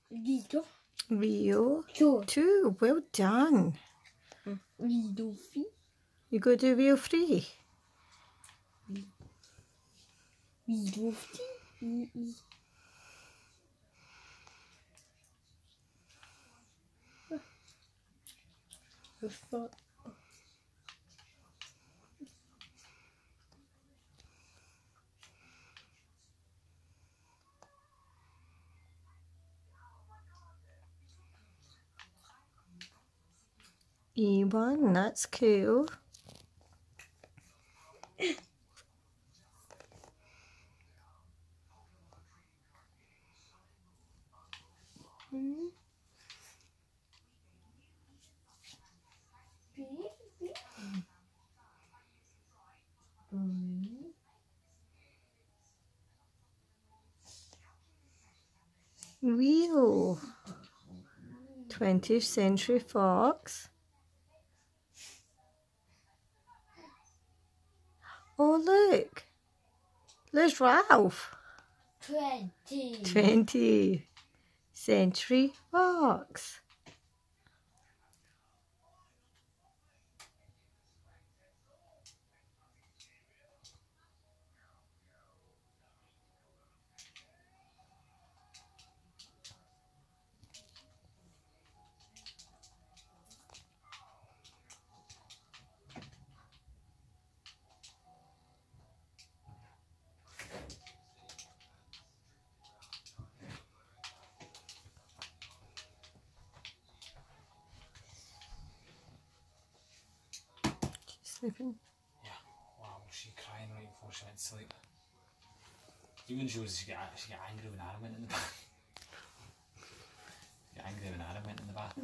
Rito. Rio. Two. 2. Well done. Rito 3. You go to Rio 3. Rito 3. E1, that's cool. Rio. 20th Century Fox. Oh, look. There's Ralph. 20. 20th Century Fox. Sleeping. Yeah. Wow, she crying right before she went to sleep. Even she got angry when Aaron went in the bath. She got angry when Aaron went in the bath.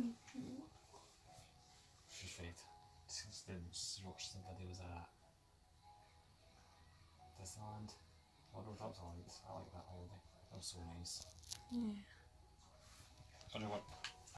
She's afraid. She's watched some videos of that. Disneyland. Oh, no, that was alright. I like that holiday. That was so nice. Yeah. I don't know what.